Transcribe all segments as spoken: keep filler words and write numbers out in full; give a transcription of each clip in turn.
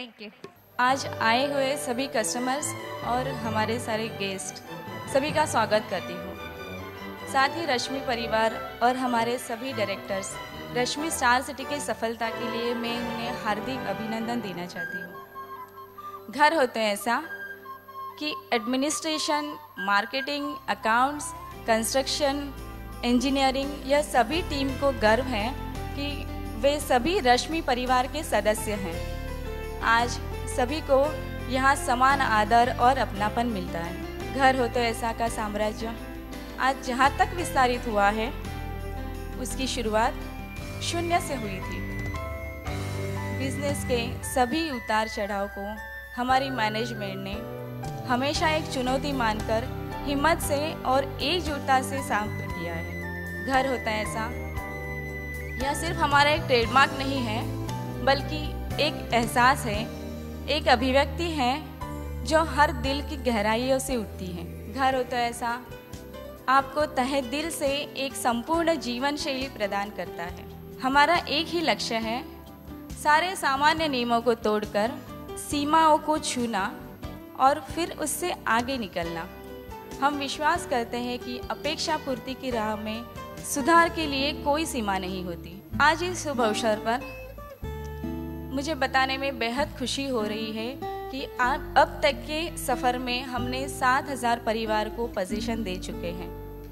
Thank you. आज आए हुए सभी कस्टमर्स और हमारे सारे गेस्ट सभी का स्वागत करती हूँ। साथ ही रश्मि परिवार और हमारे सभी डायरेक्टर्स रश्मि स्टार सिटी की सफलता के लिए मैं उन्हें हार्दिक अभिनंदन देना चाहती हूँ। घर होते हैं ऐसा कि administration, marketing, accounts, construction, engineering, यह सभी टीम को गर्व है कि वे सभी रश्मि परिवार के सदस्य हैं। आज सभी को यहाँ समान आदर और अपनापन मिलता है। घर हो तो ऐसा का साम्राज्य आज जहाँ तक विस्तारित हुआ है, उसकी शुरुआत शून्य से हुई थी। बिजनेस के सभी उतार चढ़ाव को हमारी मैनेजमेंट ने हमेशा एक चुनौती मानकर हिम्मत से और एकजुटता से सामना किया है। घर होता है ऐसा यह सिर्फ हमारा एक ट्रेडमार्क नहीं है, बल्कि एक एहसास है, एक अभिव्यक्ति है जो हर दिल की गहराइयों से उठती है। घर होता है ऐसा आपको तहे दिल से एक संपूर्ण जीवन शैली प्रदान करता है। हमारा एक ही लक्ष्य है, सारे सामान्य नियमों को तोड़कर सीमाओं को छूना और फिर उससे आगे निकलना। हम विश्वास करते हैं कि अपेक्षा पूर्ति की राह में सुधार के लिए कोई सीमा नहीं होती। आज इस शुभ अवसर पर मुझे बताने में बेहद खुशी हो रही है कि आप अब तक के सफ़र में हमने सात हज़ार परिवार को पोजीशन दे चुके हैं।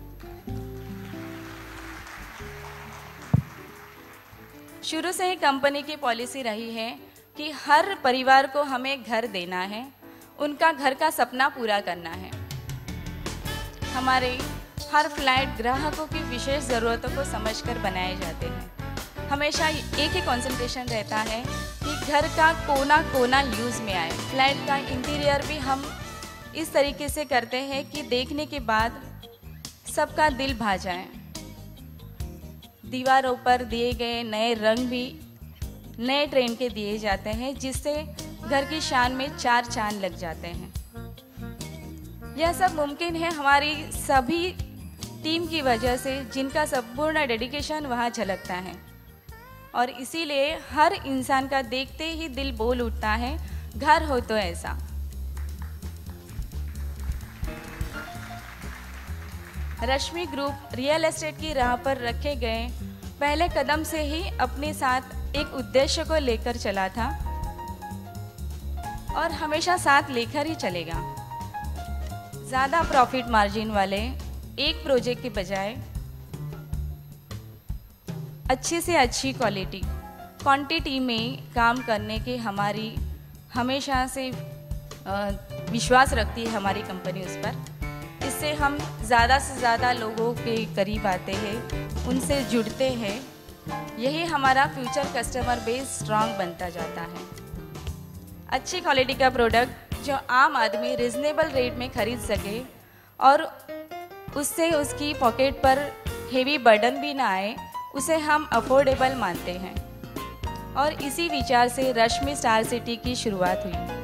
शुरू से ही कंपनी की पॉलिसी रही है कि हर परिवार को हमें घर देना है, उनका घर का सपना पूरा करना है। हमारे हर फ्लैट ग्राहकों की विशेष ज़रूरतों को समझकर बनाए जाते हैं। हमेशा एक ही कंसंट्रेशन रहता है कि घर का कोना कोना यूज़ में आए। फ्लैट का इंटीरियर भी हम इस तरीके से करते हैं कि देखने के बाद सबका दिल भा जाए। दीवारों पर दिए गए नए रंग भी नए ट्रेंड के दिए जाते हैं, जिससे घर की शान में चार चांद लग जाते हैं। यह सब मुमकिन है हमारी सभी टीम की वजह से, जिनका संपूर्ण डेडिकेशन वहाँ झलकता है। और इसीलिए हर इंसान का देखते ही दिल बोल उठता है, घर हो तो ऐसा। रश्मि ग्रुप रियल एस्टेट की राह पर रखे गए पहले कदम से ही अपने साथ एक उद्देश्य को लेकर चला था और हमेशा साथ लेकर ही चलेगा। ज़्यादा प्रॉफिट मार्जिन वाले एक प्रोजेक्ट के बजाय अच्छी से अच्छी क्वालिटी क्वांटिटी में काम करने के हमारी हमेशा से विश्वास रखती है हमारी कंपनी उस पर। इससे हम ज़्यादा से ज़्यादा लोगों के करीब आते हैं, उनसे जुड़ते हैं। यही हमारा फ्यूचर कस्टमर बेस स्ट्रांग बनता जाता है। अच्छी क्वालिटी का प्रोडक्ट जो आम आदमी रिजनेबल रेट में खरीद सके और उससे उसकी पॉकेट पर हेवी बर्डन भी ना आए, उसे हम अफोर्डेबल मानते हैं। और इसी विचार से रश्मि स्टार सिटी की शुरुआत हुई।